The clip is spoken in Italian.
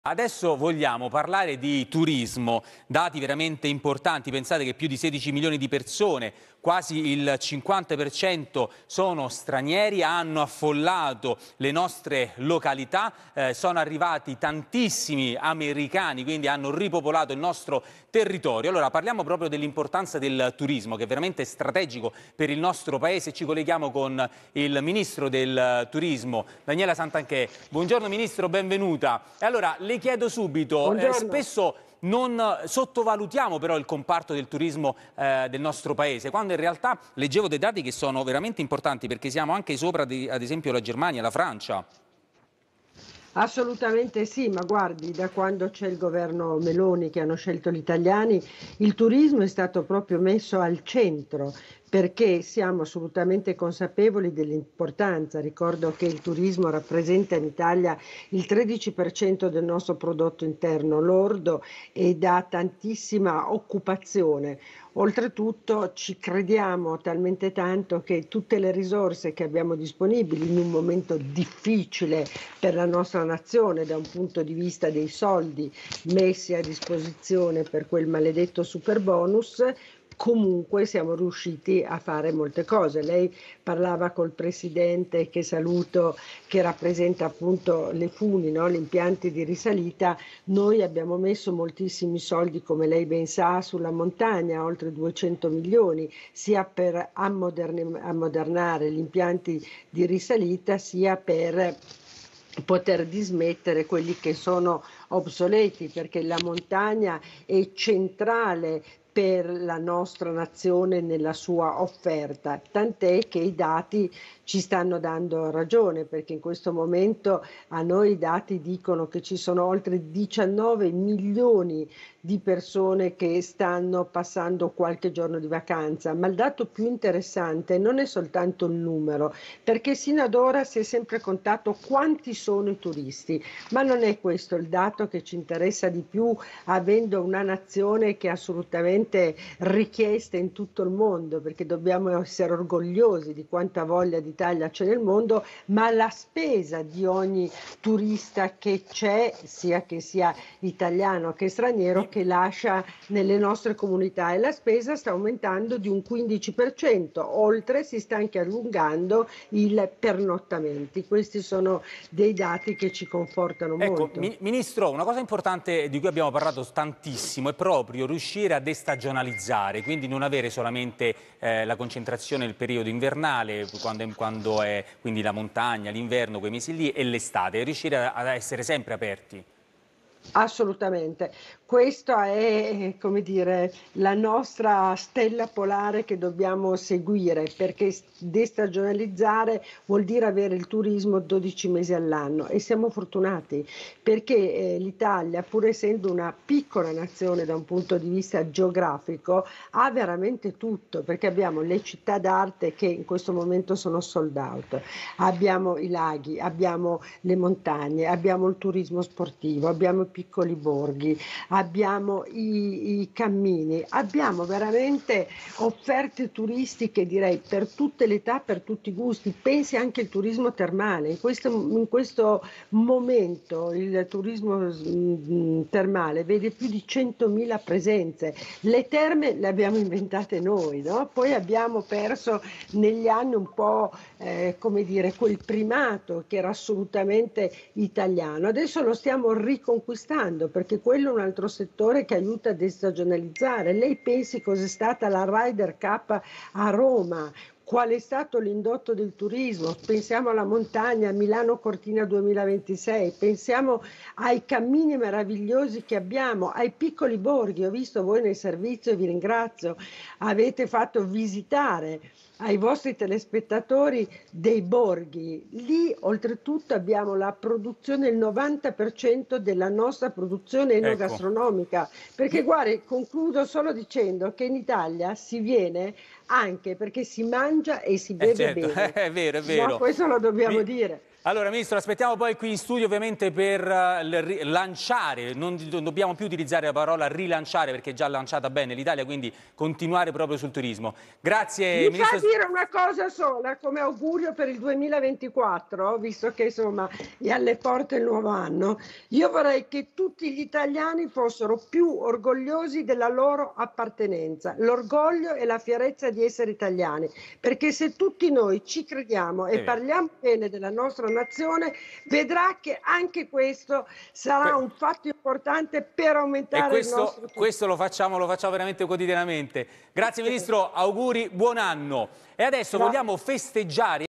Adesso vogliamo parlare di turismo, dati veramente importanti. Pensate che più di 16 milioni di persone, quasi il 50% sono stranieri, hanno affollato le nostre località, sono arrivati tantissimi americani, quindi hanno ripopolato il nostro territorio. Allora parliamo proprio dell'importanza del turismo, che è veramente strategico per il nostro paese. Ci colleghiamo con il Ministro del Turismo, Daniela Santanchè. Buongiorno Ministro, benvenuta. E allora, le chiedo subito, Buongiorno. spesso non sottovalutiamo però il comparto del turismo del nostro paese, quando in realtà leggevo dei dati che sono veramente importanti, perché siamo anche sopra ad esempio la Germania, la Francia. Assolutamente sì, ma guardi, da quando c'è il governo Meloni che hanno scelto gli italiani, il turismo è stato proprio messo al centro perché siamo assolutamente consapevoli dell'importanza. Ricordo che il turismo rappresenta in Italia il 13% del nostro prodotto interno lordo e dà tantissima occupazione. Oltretutto ci crediamo talmente tanto che tutte le risorse che abbiamo disponibili in un momento difficile per la nostra nazione da un punto di vista dei soldi messi a disposizione per quel maledetto superbonus, comunque siamo riusciti a fare molte cose. Lei parlava col presidente, che saluto, che rappresenta appunto le Funi, no? Gli impianti di risalita. Noi abbiamo messo moltissimi soldi, come lei ben sa, sulla montagna, oltre 200 milioni, sia per ammodernare gli impianti di risalita, sia per poter dismettere quelli che sono obsoleti, perché la montagna è centrale per la nostra nazione nella sua offerta, tant'è che i dati ci stanno dando ragione, perché in questo momento a noi i dati dicono che ci sono oltre 19 milioni di persone che stanno passando qualche giorno di vacanza, ma il dato più interessante non è soltanto il numero, perché sino ad ora si è sempre contato quanti sono i turisti, ma non è questo il dato che ci interessa di più, avendo una nazione che è assolutamente richiesta in tutto il mondo, perché dobbiamo essere orgogliosi di quanta voglia d'Italia c'è nel mondo, ma la spesa di ogni turista che c'è, sia che sia italiano che straniero, che lascia nelle nostre comunità, e la spesa sta aumentando di un 15%, oltre si sta anche allungando il pernottamenti. Questi sono dei dati che ci confortano Ecco, molto. Ministro, una cosa importante di cui abbiamo parlato tantissimo è proprio riuscire a destagionalizzare, quindi non avere solamente la concentrazione nel periodo invernale, quando è quindi la montagna, l'inverno, quei mesi lì, e l'estate, riuscire ad essere sempre aperti. Assolutamente. Questa è, come dire, la nostra stella polare che dobbiamo seguire, perché destagionalizzare vuol dire avere il turismo 12 mesi all'anno, e siamo fortunati perché l'Italia, pur essendo una piccola nazione da un punto di vista geografico, ha veramente tutto, perché abbiamo le città d'arte che in questo momento sono sold out, abbiamo i laghi, abbiamo le montagne, abbiamo il turismo sportivo, abbiamo i piccoli borghi, abbiamo i cammini, abbiamo veramente offerte turistiche, direi, per tutte le età, per tutti i gusti. Pensi anche al turismo termale. In questo momento il turismo termale vede più di 100.000 presenze. Le terme le abbiamo inventate noi, no? Poi abbiamo perso negli anni un po', come dire, quel primato che era assolutamente italiano. Adesso lo stiamo riconquistando, perché quello è un altro settore che aiuta a destagionalizzare. Lei pensi cos'è stata la Ryder Cup a Roma? Qual è stato l'indotto del turismo? Pensiamo alla montagna, Milano Cortina 2026, pensiamo ai cammini meravigliosi che abbiamo, ai piccoli borghi. Ho visto voi nel servizio, e vi ringrazio, avete fatto visitare ai vostri telespettatori dei borghi. Lì oltretutto abbiamo la produzione, il 90% della nostra produzione Ecco. enogastronomica, perché guardi, concludo solo dicendo che in Italia si viene anche perché si mangia e si beve Certo, bene. è vero, è No, vero. questo lo dobbiamo Mi- dire. Allora, Ministro, aspettiamo poi qui in studio ovviamente per lanciare, non dobbiamo più utilizzare la parola rilanciare perché è già lanciata bene l'Italia, quindi continuare proprio sul turismo. Grazie, Mi fa Ministro. dire una cosa sola come augurio per il 2024, visto che insomma è alle porte il nuovo anno. Io vorrei che tutti gli italiani fossero più orgogliosi della loro appartenenza, l'orgoglio e la fierezza di essere italiani, perché se tutti noi ci crediamo e parliamo bene della nostra nazione, vedrà che anche questo sarà un fatto importante per aumentare il nostro turismo. Questo lo facciamo veramente quotidianamente. Grazie Ministro, auguri, buon anno. E adesso vogliamo festeggiare